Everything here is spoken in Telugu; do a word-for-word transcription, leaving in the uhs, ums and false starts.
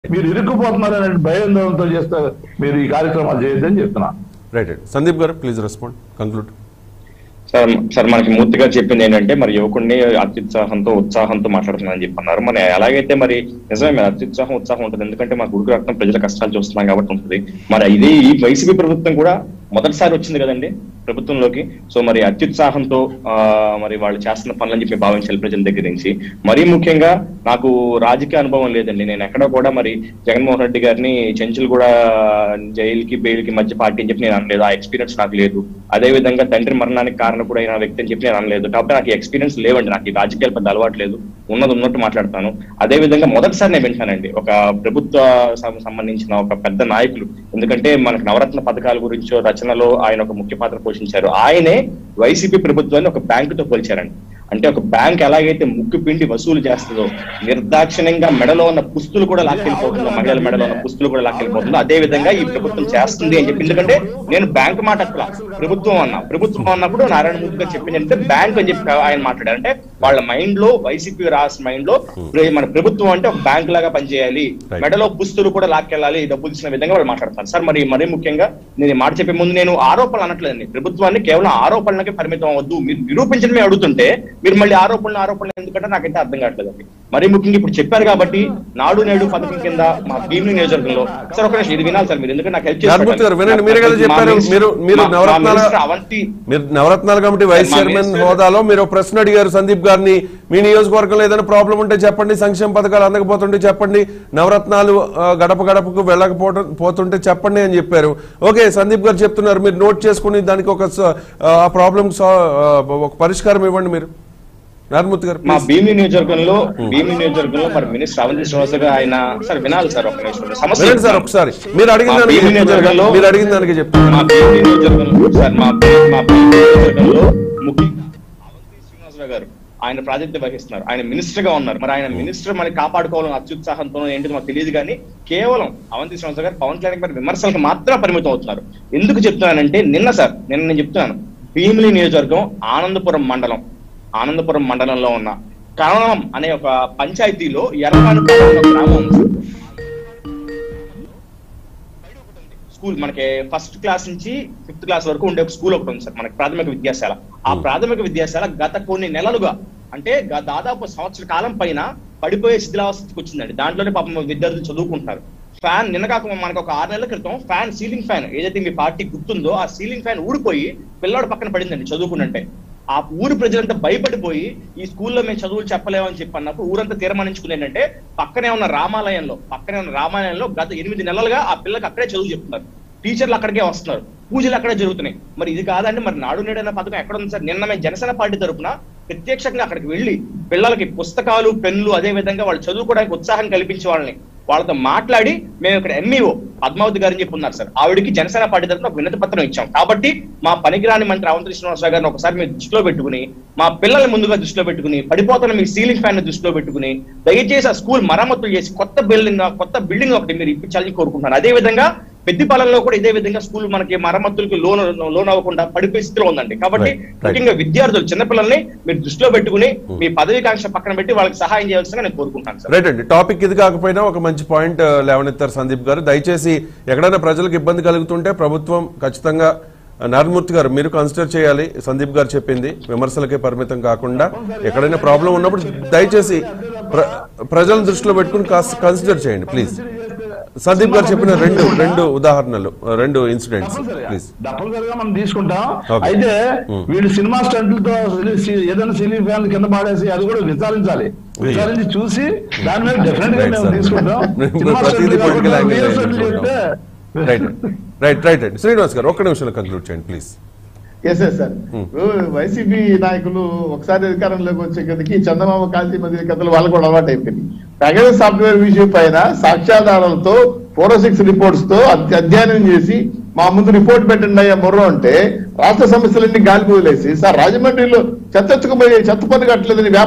మీరు ఇరుక్కుపోతున్నారనే భయంతో చేస్తారు మీరు ఈ కార్యక్రమాలు చేయొద్దని చెప్తున్నా. Right Sandeep garu please respond conclude. Sir sir మనకి మూర్తి గారు చెప్పింది ఏంటంటే మరి యువకుడిని అత్యుత్సాహంతో ఉత్సాహంతో మాట్లాడుతున్నారని చెప్పి అన్నారు. మరి ఎలాగైతే మరి నిజమే మరి అత్యుత్సాహం ఉత్సాహం ఉంటుంది, ఎందుకంటే మా గురుకు రక్తం ప్రజల కష్టాలు చూస్తున్నాం కాబట్టి ఉంటుంది. మరి ఇది ఈ వైసీపీ ప్రభుత్వం కూడా మొదటిసారి వచ్చింది కదండి ప్రభుత్వంలోకి. సో మరి అత్యుత్సాహంతో ఆ మరి వాళ్ళు చేస్తున్న పనులని చెప్పి భావించాలి ప్రజల దగ్గర నుంచి. మరీ ముఖ్యంగా నాకు రాజకీయ అనుభవం లేదండి. నేను ఎక్కడ కూడా మరి జగన్మోహన్ రెడ్డి గారిని చెంచులు కూడా జైలుకి బెయిల్కి మధ్య పార్టీ అని చెప్పి నేను అనలేదు. ఆ ఎక్స్పీరియన్స్ నాకు లేదు. అదే విధంగా తండ్రి మరణానికి కారణం కూడా అయిన వ్యక్తి అని చెప్పి నేను అనలేదు. కాబట్టి నాకు ఎక్స్పీరియన్స్ లేవండి. నాకు ఈ రాజకీయాలు పెద్ద అలవాటు లేదు. ఉన్నది ఉన్నట్టు మాట్లాడతాను. అదే విధంగా మొదటిసారి నేను వింటానండి ఒక ప్రభుత్వ సంబంధించిన ఒక పెద్ద నాయకులు, ఎందుకంటే మనకు నవరత్న పథకాల గురించో రచనలో ఆయన ఒక ముఖ్య పాత్ర పోషించారు. ఆయనే వైసీపీ ప్రభుత్వాన్ని ఒక బ్యాంకుతో పోల్చారండి. అంటే ఒక బ్యాంక్ ఎలాగైతే ముక్కు పిండి వసూలు చేస్తుందో, నిర్దాక్షిణ్యంగా మెడలో ఉన్న పుస్తులు కూడా లాక్కెళ్ళిపోతుందో, మహిళల మెడలో ఉన్న పుస్తులు కూడా లాక్కెళ్ళిపోతుందో, అదే విధంగా ఈ ప్రభుత్వం చేస్తుంది అని చెప్పి. ఎందుకంటే నేను బ్యాంక్ మాట అట్లా ప్రభుత్వం అన్నా ప్రభుత్వం అన్నప్పుడు నారాయణ మూర్తి గారు చెప్పింది అంటే బ్యాంక్ అని చెప్పి ఆయన మాట్లాడారు. అంటే వాళ్ళ మైండ్ లో వైసీపీ రాష్ట్ర మైండ్ లో మన ప్రభుత్వం అంటే ఒక బ్యాంక్ లాగా పనిచేయాలి, మెడలో పుస్తులు కూడా లాక్కెళ్ళాలి, డబ్బులు ఇచ్చిన విధంగా వాళ్ళు మాట్లాడతారు. సార్ మరి మరీ ముఖ్యంగా నేను మాట చెప్పే ముందు నేను ఆరోపణలు అనట్లేదండి. ప్రభుత్వాన్ని కేవలం ఆరోపణలకే పరిమితం అవ్వద్దు, మీరు నిరూపించడమే అడుగుతుంటే మీరు మళ్ళీ ఆరోపణలు ఆరోపణలు ఎందుకంటే నాకైతే అర్థం కావట్లేదండి. మరీ ముఖ్యంగా ఇప్పుడు చెప్పారు కాబట్టి నాడు నేడు పథకం కింద మా భీమిలి నియోజకవర్గంలో సార్ ఒక నిమిషం ఇది వినాలి సార్ మీరు, ఎందుకంటే నాకు హెల్ప్ మీరు నవరత్నాల కమిటీ వైస్ చైర్మన్ హోదాలో మీరు ప్రశ్న అడిగారు సందీప్ గారిని. మీ నియోజకవర్గంలో ఏదైనా ప్రాబ్లం ఉంటే చెప్పండి, సంక్షేమ పథకాలు అందకపోతుంటే చెప్పండి, నవరత్నాలు గడప గడపకు వెళ్ళకపోవడం పోతుంటే చెప్పండి అని చెప్పారు. ఓకే సందీప్ గారు చెప్తున్నారు, మీరు నోట్ చేసుకుని దానికి ఒక ప్రాబ్లం ఒక పరిష్కారం ఇవ్వండి మీరు. నారాయణమూర్తి గారు మా భీమిలి నియోజకవర్గంలో భీమిలి నియోజకవర్గంలో మరి మినిస్టర్ అవంతి శ్రీనివాస్ గారు ఆయన సార్ వినాలి సార్ ఒక నిమిషం సమస్య సార్ ఒకసారి మీరు అడిగిన భీమిలి నియోజకవర్గంలో మీరు అడిగిన దానికి చెప్తాను. మా భీమిలి నియోజకవర్గంలో సార్ మా మా భీమిలి నియోజకవర్గంలో ముఖ్యంగా అవంతి శ్రీనివాసరావు గారు ఆయన ప్రాతినిధ్యం వహిస్తున్నారు. ఆయన మినిస్టర్ గా ఉన్నారు. మరి ఆయన మినిస్టర్ మనకి కాపాడుకోవాలని అత్యుత్సాహంతో ఏంటో మాకు తెలియదు, కానీ కేవలం అవంతి శ్రీనివాసరావు గారు పవన్ కళ్యాణ్ గారి విమర్శలకు మాత్రం పరిమితం అవుతున్నారు. ఎందుకు చెప్తున్నానంటే నిన్న సార్ నిన్న నేను చెప్తున్నాను భీమిలి నియోజకవర్గం ఆనందపురం మండలం ఆనందపురం మండలంలో ఉన్న కరణం అనే ఒక పంచాయతీలో ఎర్రపాలెం గ్రామం స్కూల్ మనకి ఫస్ట్ క్లాస్ నుంచి ఫిఫ్త్ క్లాస్ వరకు ఉండే ఒక స్కూల్ ఒకటి ఉంది సార్ మనకి ప్రాథమిక విద్యాశాల. ఆ ప్రాథమిక విద్యాశాల గత కొన్ని నెలలుగా అంటే దాదాపు సంవత్సర కాలం పైన పడిపోయే శిథిలావస్థకి వచ్చిందండి. దాంట్లోనే పాపం విద్యార్థులు చదువుకుంటున్నారు. ఫ్యాన్ నిన్న కాక మనకు ఒక ఆరు నెలల క్రితం ఫ్యాన్ సీలింగ్ ఫ్యాన్ ఏదైతే మీ పార్టీ గుర్తుందో ఆ సీలింగ్ ఫ్యాన్ ఊడిపోయి పిల్లాడు పక్కన పడిందండి చదువుకున్నంటే. ఆ ఊరు ప్రజలంతా భయపడిపోయి ఈ స్కూల్లో మేము చదువులు చెప్పలేమని చెప్పి అన్నప్పుడు ఊరంతా తీర్మానించుకుంది ఏంటంటే పక్కనే ఉన్న రామాలయంలో పక్కనే ఉన్న రామాలయంలో గత ఎనిమిది నెలలుగా ఆ పిల్లకి అక్కడే చదువు చెప్తున్నారు. టీచర్లు అక్కడికే వస్తున్నారు, పూజలు అక్కడే జరుగుతున్నాయి. మరి ఇది కాదండి మరి నాడు నేడు అనే పథకం ఎక్కడ ఉంది సార్? నిన్న మేము జనసేన పార్టీ తరఫున ప్రత్యక్షంగా అక్కడికి వెళ్ళి పిల్లలకి పుస్తకాలు పెన్నులు అదే విధంగా వాళ్ళు చదువుకోవడానికి ఉత్సాహం కల్పించే వాళ్ళని వాళ్ళతో మాట్లాడి మేము ఇక్కడ ఎంఈఓ పద్మావతి గారిని చెప్పి ఉన్నారు సార్, ఆవిడికి జనసేన పార్టీ తరఫున ఒక వినతి పత్రం ఇచ్చాం. కాబట్టి మా పనికిరాని మంత్రి అవంతి శ్రీనివాసరావు గారిని ఒకసారి మీరు దృష్టిలో పెట్టుకుని మా పిల్లల్ని ముందుగా దృష్టిలో పెట్టుకుని పడిపోతున్న మీ సీలింగ్ ఫ్యాన్ ని దృష్టిలో పెట్టుకుని దయచేసి ఆ స్కూల్ మరమ్మతులు చేసి కొత్త బిల్డింగ్ కొత్త బిల్డింగ్ ఒకటి మీరు ఇప్పించాలని కోరుకుంటున్నారు. అదే విధంగా పెద్దిపాలెంలో కూడా ఇదే విధంగా స్కూల్ మనకి మరమ్మతులకు లోన్ లోన్ అవ్వకుండా పడిపోయే స్థితిలో ఉందండి. కాబట్టి ముఖ్యంగా విద్యార్థులు చిన్నపిల్లల్ని మీరు దృష్టిలో పెట్టుకుని మీ పదవికాంక్ష పక్కన పెట్టి వాళ్ళకి సహాయం చేయాల్సిందిగా నేను కోరుకుంటాను సార్. రైట్ అండి, టాపిక్ ఇది కాకపోయినా ఒక మంచి పాయింట్ లేవనెత్తారు సందీప్ గారు. దయచేసి ఎక్కడైనా ప్రజలకు ఇబ్బంది కలుగుతుంటే ప్రభుత్వం ఖచ్చితంగా నారాయణమూర్తి గారు మీరు కన్సిడర్ చేయాలి. సందీప్ గారు చెప్పింది విమర్శలకే పరిమితం కాకుండా ఎక్కడైనా ప్రాబ్లం ఉన్నప్పుడు దయచేసి ప్రజలను దృష్టిలో పెట్టుకుని కన్సిడర్ చేయండి ప్లీజ్. సందీప్ గారు చెప్పిన రెండు రెండు ఉదాహరణలు రెండు ఇన్సిడెంట్స్ ప్లీజ్ తప్పనిసరిగా మనం తీసుకుంటాం. అయితే వీళ్ళు సినిమా స్టంట్లతో ఏదైనా సీలింగ్ ఫ్యాన్ కింద పాడేసి అది కూడా విచారించాలి. విచారించి చూసి దాని మీద డెఫినెట్ గా మేము తీసుకుంటాం. రైట్ రైట్ రైట్ అండి శ్రీనివాస్ గారు ఒక్క నిమిషంలో కంక్లూడ్ చేయండి please. Yes yes sir YCP నాయకులు ఒకసారి అధికారంలోకి వచ్చే కదకి చందమామ కాల్తీ మధ్య కథలు వాళ్ళు కూడా అలవాటు అయిపోయింది. పెగస్ సాఫ్ట్వేర్ విషయం పైన సాక్ష్యాధారాలతో ఫోరెన్సిక్స్ రిపోర్ట్స్ తో అధ్యయనం చేసి మా ముందు రిపోర్ట్ పెట్టండి అయ్యా మొర్రో అంటే రాష్ట్ర సమస్యలన్నీ గాలి వదిలేసి సార్ రాజమండ్రిలో చెత్త ఎత్తుకుపోయి చెత్త పన్ను కట్టలేదని